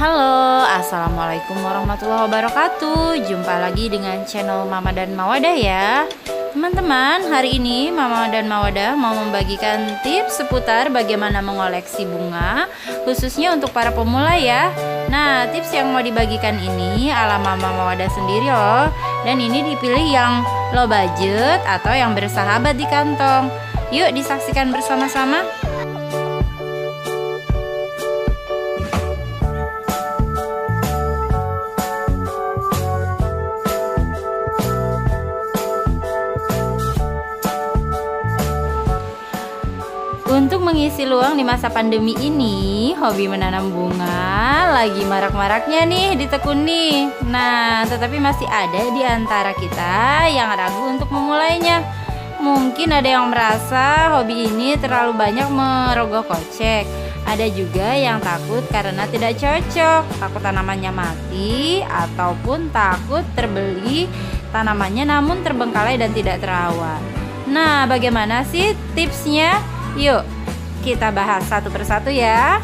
Halo, assalamualaikum warahmatullahi wabarakatuh. Jumpa lagi dengan channel Mama dan Mawadah ya. Teman-teman, hari ini Mama dan Mawadah mau membagikan tips seputar bagaimana mengoleksi bunga, khususnya untuk para pemula ya. Nah, tips yang mau dibagikan ini ala Mama Mawadah sendiri loh. Dan ini dipilih yang low budget atau yang bersahabat di kantong. Yuk disaksikan bersama-sama. Untuk mengisi luang di masa pandemi ini, hobi menanam bunga lagi marak-maraknya nih ditekuni. Nah, tetapi masih ada di antara kita yang ragu untuk memulainya. Mungkin ada yang merasa hobi ini terlalu banyak merogoh kocek. Ada juga yang takut karena tidak cocok, takut tanamannya mati, ataupun takut terbeli tanamannya namun terbengkalai dan tidak terawat. Nah, bagaimana sih tipsnya? Yuk kita bahas satu persatu ya.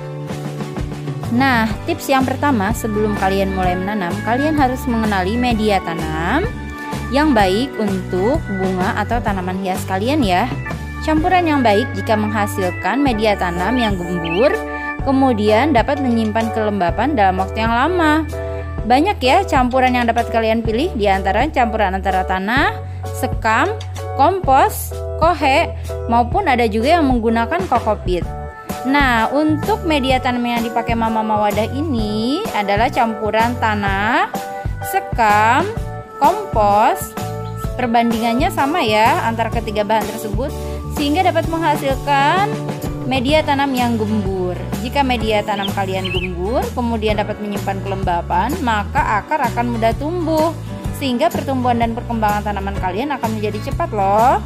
Nah, tips yang pertama, sebelum kalian mulai menanam, kalian harus mengenali media tanam yang baik untuk bunga atau tanaman hias kalian ya. Campuran yang baik jika menghasilkan media tanam yang gembur, kemudian dapat menyimpan kelembapan dalam waktu yang lama. Banyak ya campuran yang dapat kalian pilih, di antara campuran antara tanah, sekam, kompos, kohe, maupun ada juga yang menggunakan kokopit. Nah, untuk media tanam yang dipakai Mama Mawadah ini adalah campuran tanah, sekam, kompos. Perbandingannya sama ya antara ketiga bahan tersebut, sehingga dapat menghasilkan media tanam yang gembur. Jika media tanam kalian gembur, kemudian dapat menyimpan kelembapan, maka akar akan mudah tumbuh, sehingga pertumbuhan dan perkembangan tanaman kalian akan menjadi cepat loh.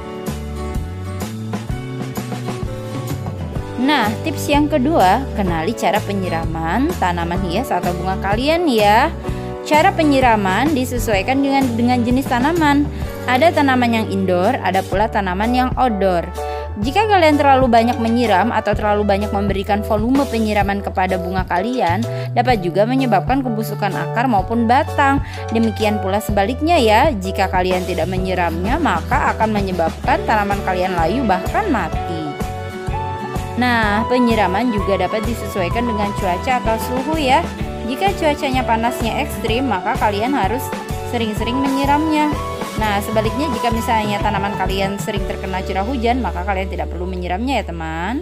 Nah, tips yang kedua, kenali cara penyiraman tanaman hias atau bunga kalian ya. Cara penyiraman disesuaikan dengan jenis tanaman. Ada tanaman yang indoor, ada pula tanaman yang outdoor. Jika kalian terlalu banyak menyiram atau terlalu banyak memberikan volume penyiraman kepada bunga kalian, dapat juga menyebabkan kebusukan akar maupun batang. Demikian pula sebaliknya ya, jika kalian tidak menyiramnya, maka akan menyebabkan tanaman kalian layu bahkan mati. Nah, penyiraman juga dapat disesuaikan dengan cuaca atau suhu ya. Jika cuacanya panasnya ekstrim, maka kalian harus sering-sering menyiramnya. Nah, sebaliknya jika misalnya tanaman kalian sering terkena curah hujan, maka kalian tidak perlu menyiramnya ya teman.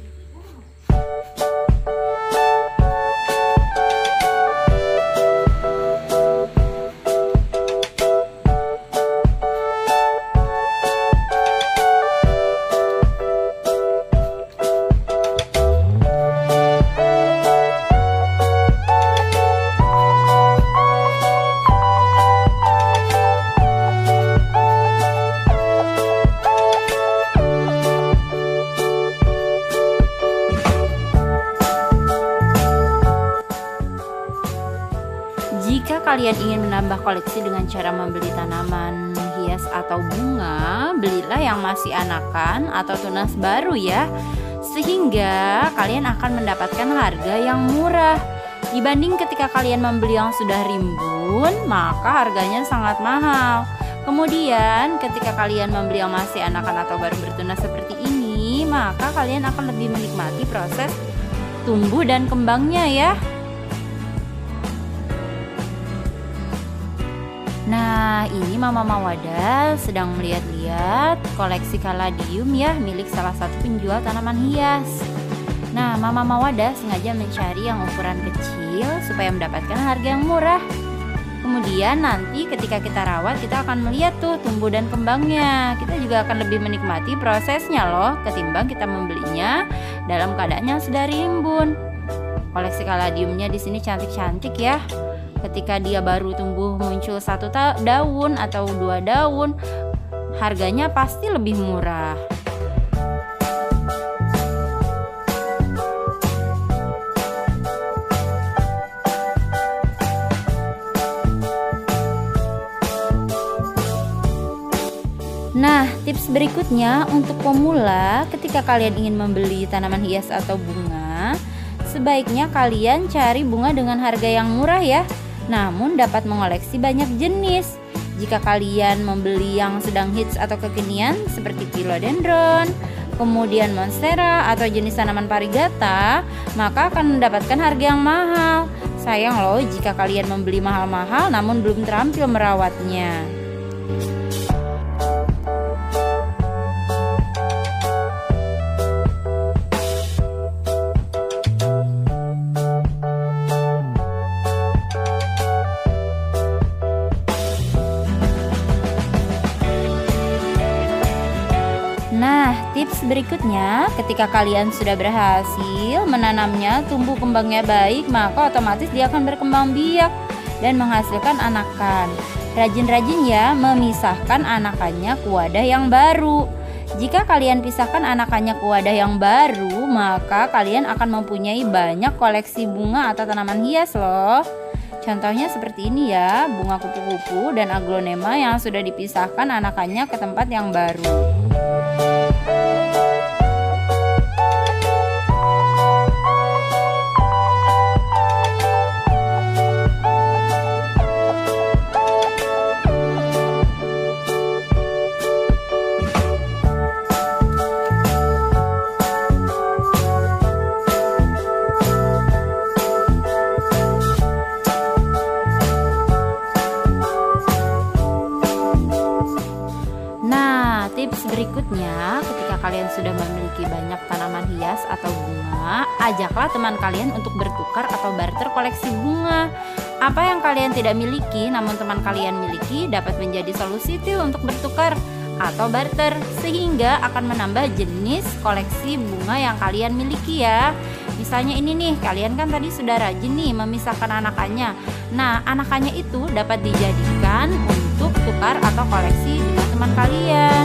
Jika kalian ingin menambah koleksi dengan cara membeli tanaman hias atau bunga, belilah yang masih anakan atau tunas baru ya, sehingga kalian akan mendapatkan harga yang murah. Dibanding ketika kalian membeli yang sudah rimbun, maka harganya sangat mahal. Kemudian ketika kalian membeli yang masih anakan atau baru bertunas seperti ini, maka kalian akan lebih menikmati proses tumbuh dan kembangnya ya. Nah, ini Mama Mawadah sedang melihat-lihat koleksi kaladium ya, milik salah satu penjual tanaman hias. Nah, Mama Mawadah sengaja mencari yang ukuran kecil supaya mendapatkan harga yang murah. Kemudian nanti ketika kita rawat, kita akan melihat tuh tumbuh dan kembangnya. Kita juga akan lebih menikmati prosesnya loh, ketimbang kita membelinya dalam keadaan yang sudah rimbun. Koleksi kaladiumnya di sini cantik-cantik ya. Ketika dia baru tumbuh muncul satu daun atau 2 daun, harganya pasti lebih murah. Nah, tips berikutnya untuk pemula, ketika kalian ingin membeli tanaman hias atau bunga, sebaiknya kalian cari bunga dengan harga yang murah ya, namun dapat mengoleksi banyak jenis. Jika kalian membeli yang sedang hits atau kekinian seperti philodendron, kemudian monstera atau jenis tanaman parigata, maka akan mendapatkan harga yang mahal. Sayang loh jika kalian membeli mahal-mahal namun belum terampil merawatnya. Nah, tips berikutnya, ketika kalian sudah berhasil menanamnya, tumbuh kembangnya baik, maka otomatis dia akan berkembang biak dan menghasilkan anakan. Rajin-rajin ya memisahkan anakannya ke wadah yang baru. Jika kalian pisahkan anakannya ke wadah yang baru, maka kalian akan mempunyai banyak koleksi bunga atau tanaman hias loh. Contohnya seperti ini ya, bunga kupu-kupu dan aglonema yang sudah dipisahkan anakannya ke tempat yang baru. Tips berikutnya, ketika kalian sudah memiliki banyak tanaman hias atau bunga, ajaklah teman kalian untuk bertukar atau barter koleksi bunga. Apa yang kalian tidak miliki namun teman kalian miliki dapat menjadi solusi untuk bertukar atau barter, sehingga akan menambah jenis koleksi bunga yang kalian miliki ya. Misalnya ini nih, kalian kan tadi sudah rajin nih memisahkan anakannya. Nah, anakannya itu dapat dijadikan untuk tukar atau koleksi dengan teman kalian.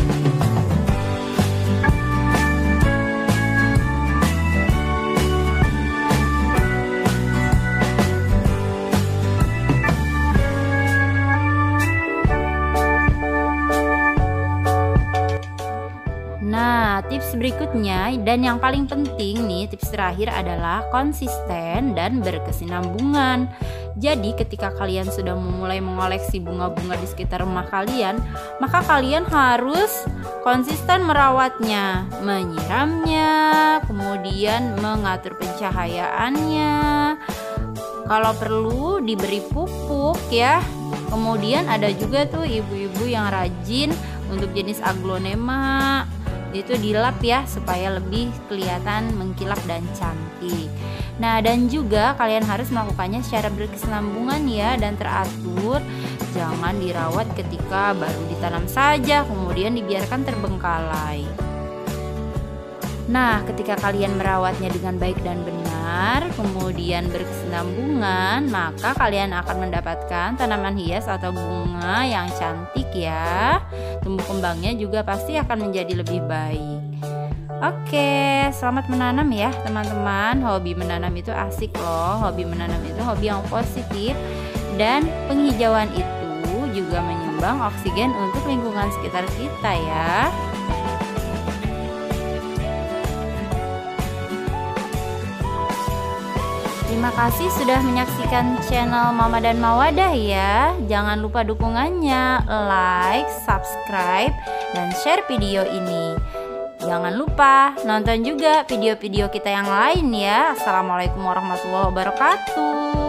Nah, tips berikutnya dan yang paling penting nih, tips terakhir adalah konsisten dan berkesinambungan. Jadi ketika kalian sudah memulai mengoleksi bunga-bunga di sekitar rumah kalian, maka kalian harus konsisten merawatnya, menyiramnya, kemudian mengatur pencahayaannya. Kalau perlu diberi pupuk ya. Kemudian ada juga tuh ibu-ibu yang rajin untuk jenis aglonema. Itu dilap ya supaya lebih kelihatan mengkilap dan cantik. Nah, dan juga kalian harus melakukannya secara berkesinambungan ya dan teratur. Jangan dirawat ketika baru ditanam saja kemudian dibiarkan terbengkalai. Nah, ketika kalian merawatnya dengan baik dan benar, kemudian berkesinambungan, maka kalian akan mendapatkan tanaman hias atau bunga yang cantik ya. Tumbuh kembangnya juga pasti akan menjadi lebih baik. Oke, selamat menanam ya teman-teman. Hobi menanam itu asik loh. Hobi menanam itu hobi yang positif. Dan penghijauan itu juga menyumbang oksigen untuk lingkungan sekitar kita ya. Terima kasih sudah menyaksikan channel Mama dan Mawadah ya. Jangan lupa dukungannya, like, subscribe, dan share video ini. Jangan lupa nonton juga video-video kita yang lain ya. Assalamualaikum warahmatullahi wabarakatuh.